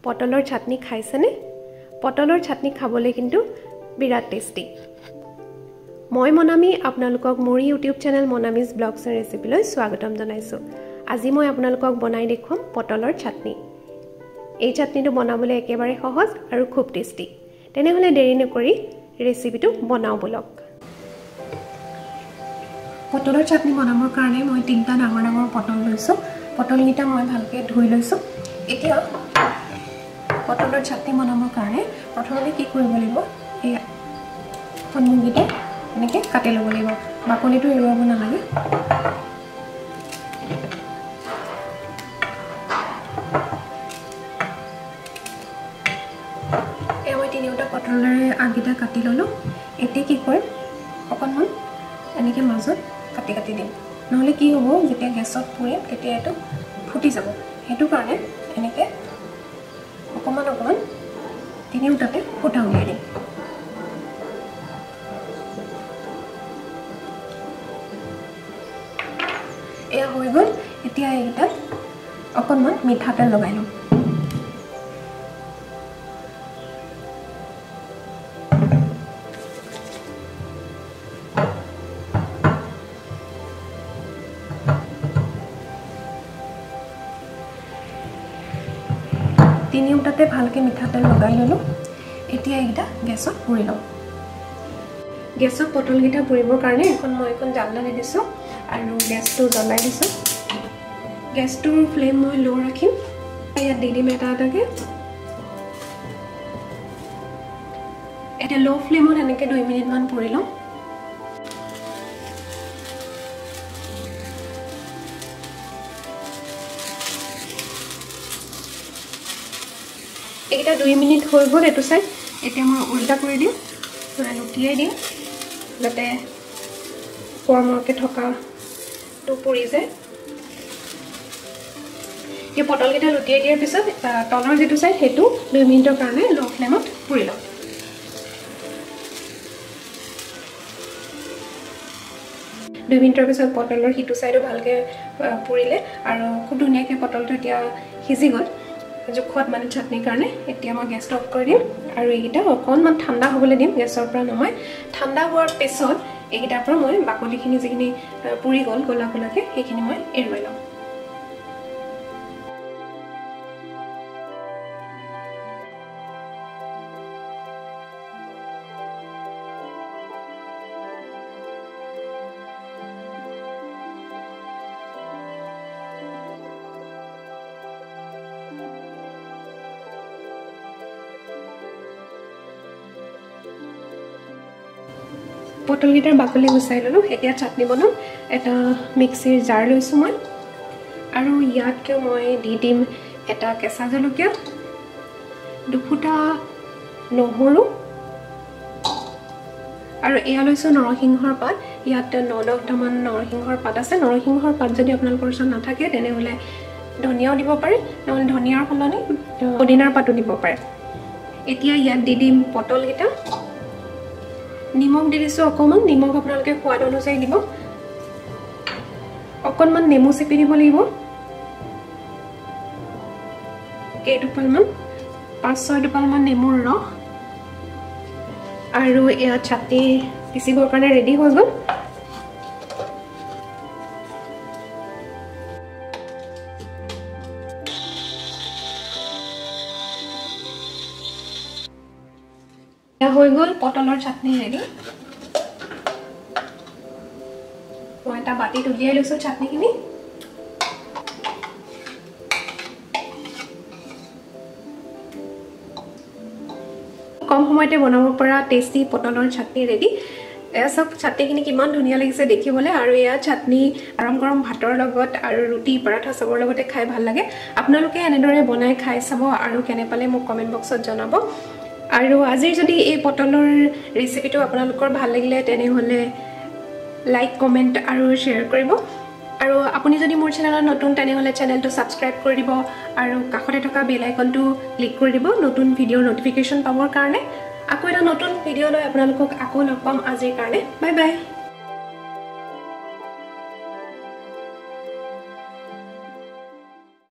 পটলৰ চাটনি খাইছেনে? পটলৰ চাটনি খাবলৈ কিন্তু বিৰাট টেষ্টি। মই মনামি আপোনালোকক মোৰ YouTube channel Manami's vlogs and ৰেচিপিলৈ স্বাগতম জনাইছোঁ। আজি মই আপোনালোকক বনাই দেখুৱাম পটলৰ চাটনি। এই চাটনিটো বনাবলৈ একেবাৰে সহজ আৰু খুব টেষ্টি। তেনেহ'লে দেৰি নকৰি ৰেচিপিটো বনাওঁ বলক। পটলৰ চাটনি বনাবৰ কাৰণে মই 3টা ডাঙৰ ডাঙৰ পটল লৈছোঁ। পটলকেইটা মই ভালকৈ ধুই লৈছোঁ। এতিয়া পটলৰ চাটনি বনাবৰ কাৰণে প্ৰথমতে কি কৰিব লাগিব, এই পটলকেইটা এনেকৈ কাটি ল'ব লাগিব। বাকলিটো এৰুৱাব নালাগে। এই মই 3টা পটলৰে আগকেইটা কাটি ল'লোঁ। এতিয়া কি কৰিম, অকণমান এনেকৈ মাজত কাটি কাটি দিম। নহ'লে কি হ'ব, যেতিয়া গেছত পুৰিম তেতিয়া এইটো ফুটি যাব। সেইটো কাৰণে এনেকৈ অকণমান অকণমান 3টাতে ফুটা উলিয়াই দিম। এয়া হৈ গ'ল। এতিয়া এইকেইটাত অকণমান মিঠাতেল লগাই ল'ম। তিনিওটাতে ভালকৈ মিঠাতেল লগাই ল'লোঁ। এতিয়া এইকেইটা গেছত পুৰি ল'ম। গেছত পটলকেইটা পুৰিবৰ কাৰণে মই এখন জালনা দি দিছোঁ আৰু গেছটো জ্বলাই দিছোঁ। গেছটোৰ ফ্লেম মই ল' ৰাখিম। ইয়াত দি দিম এটা এটাকৈ। এতিয়া ল' ফ্লেমত এনেকৈ 2 মিনিটমান পুৰি ল'ম। এইকেইটা 2 মিনিট হৈ গ'ল এইটো চাইড। এতিয়া মই উল্টা কৰি দিম, লুটিয়াই দিম যাতে কৰ্মৰকৈ থকাটো পৰি যায়। এই পটলকেইটা লুটিয়াই দিয়াৰ পিছত তলৰ যিটো চাইড সেইটো 2 মিনিটৰ কাৰণে ল' ফ্লেমত পুৰি ল'ম। দুই মিনিটৰ পিছত পটলৰ সিটো চাইডো ভালকৈ পুৰিলে আৰু খুব ধুনীয়াকৈ পটলটো এতিয়া সিজি গ'ল জোখত, মানে চাটনিৰ কাৰণে। এতিয়া মই গেছটো অফ কৰি দিম আৰু এইকেইটা অকণমান ঠাণ্ডা হ'বলৈ দিম। গেছৰ পৰা নমাই ঠাণ্ডা হোৱাৰ পিছত এইকেইটাৰ পৰা মই বাকলিখিনি যিখিনি পুৰি গ'ল ক'লা ক'লাকৈ সেইখিনি মই এৰুৱাই ল'ম। পটলকেইটাৰ বাকলি গুচাই ল'লোঁ। এতিয়া চাটনি বনাম। এটা মিক্সিৰ জাৰ লৈছোঁ মই আৰু ইয়াত মই দি দিম এটা কেঁচা জলকীয়া, 2 ফুটা নহৰু আৰু এয়া লৈছোঁ নৰসিংহৰ পাত। ইয়াত 9-10টামান নৰসিংহৰ পাত আছে। নৰসিংহৰ পাত যদি আপোনালোকৰ ওচৰত নাথাকে তেনেহ'লে ধনিয়াও দিব পাৰে, নহ'লে ধনিয়াৰ সলনি পুদিনাৰ পাতো দিব পাৰে। এতিয়া ইয়াত দি দিম পটলকেইটা। নিমখ দি দিছোঁ অকণমান। নিমখ আপোনালোকে সোৱাদ অনুযায়ী দিব। অকণমান নেমু চেপি দিব লাগিব, কেইটোপালমান, 5-6 টোপালমান নেমুৰ ৰস। আৰু এয়া চাটনি পিচিবৰ কাৰণে ৰেডি হৈ গ'ল। হৈ গ'ল পটলৰ চাটনি ৰেডি। মই এটা বাতিত উলিয়াই লৈছোঁ চাটনিখিনি। কম সময়তে বনাব পৰা টেষ্টি পটলৰ চাটনি ৰেডি। এয়া চব চাটনিখিনি কিমান ধুনীয়া লাগিছে দেখিবলৈ। আৰু এয়া চাটনি গৰম গৰম ভাতৰ লগত আৰু ৰুটি পৰাঠা চবৰ লগতে খাই ভাল লাগে। আপোনালোকে এনেদৰে বনাই খাই চাব আৰু কেনে পালে মোক কমেণ্ট বক্সত জনাব। আৰু আজিৰ যদি এই পটলৰ ৰেচিপিটো আপোনালোকৰ ভাল লাগিলে তেনেহ'লে লাইক, কমেণ্ট আৰু শ্বেয়াৰ কৰিব। আৰু আপুনি যদি মোৰ চেনেলত নতুন তেনেহ'লে চেনেলটো ছাবস্ক্ৰাইব কৰি দিব আৰু কাষতে থকা বেল আইকনটো ক্লিক কৰি দিব নতুন ভিডিঅ'ৰ নটিফিকেশ্যন পাবৰ কাৰণে। আকৌ এটা নতুন ভিডিঅ' লৈ আপোনালোকক আকৌ লগ পাম। আজিৰ কাৰণে বাই বাই।